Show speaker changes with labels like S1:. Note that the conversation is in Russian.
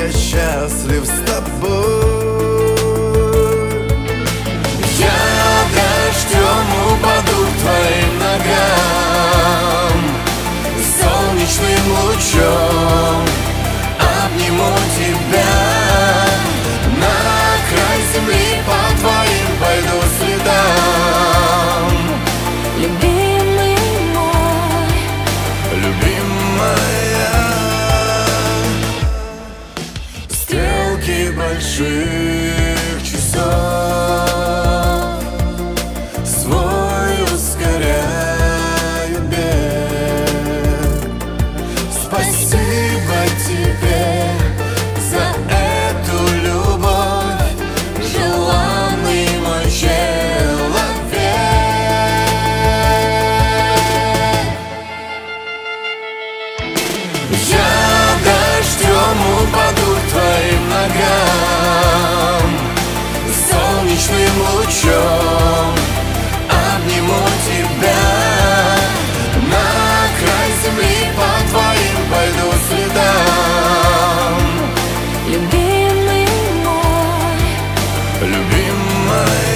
S1: я счастлив с тобой. Я дождем упаду к твоим ногам, солнечным лучом обниму тебя. На край земли по твоим пойду следам.
S2: Любимый мой,
S1: любимая, стрелки больших часов свой ускоряю бег. Спасибо тебе за эту любовь, желанный мой человек. Я дождем упаду к твоим ногам, солнечным лучом обниму тебя. На край земли по твоим пойду следам.
S2: любимый мой,
S1: Любимая,